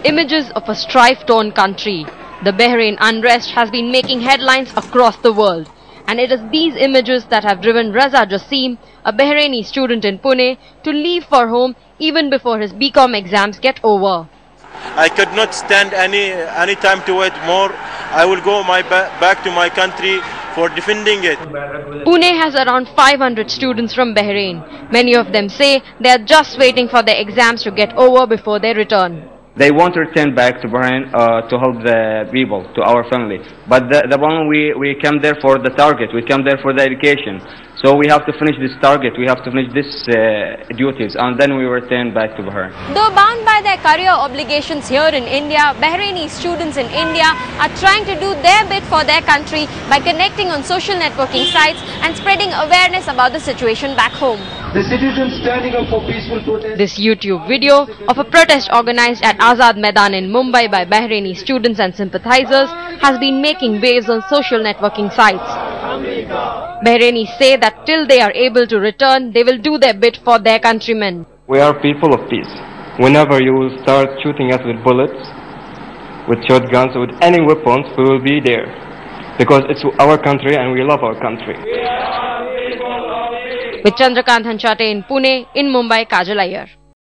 Images of a strife-torn country. The Bahrain unrest has been making headlines across the world. And it is these images that have driven Raza Jassim, a Bahraini student in Pune, to leave for home even before his BCom exams get over. I could not stand any time to wait more. I will go back to my country for defending it. Pune has around 500 students from Bahrain. Many of them say they are just waiting for their exams to get over before they return. They want to return back to Bahrain to help the people, to our family. But the problem, we come there for the target, we come there for the education. So we have to finish this target, we have to finish this duties, and then we return back to Bahrain. Though bound by their career obligations here in India, Bahraini students in India are trying to do their bit for their country by connecting on social networking sites and spreading awareness about the situation back home. The citizens standing up for peaceful protest. This YouTube video of a protest organized at Azad Maidan in Mumbai by Bahraini students and sympathizers has been making waves on social networking sites. Bahrainis say that till they are able to return, they will do their bit for their countrymen. We are people of peace. Whenever you will start shooting us with bullets, with shotguns, with any weapons, we will be there. Because it's our country and we love our country. With Chandrakant Hanchate in Pune, in Mumbai, Kajal Iyer.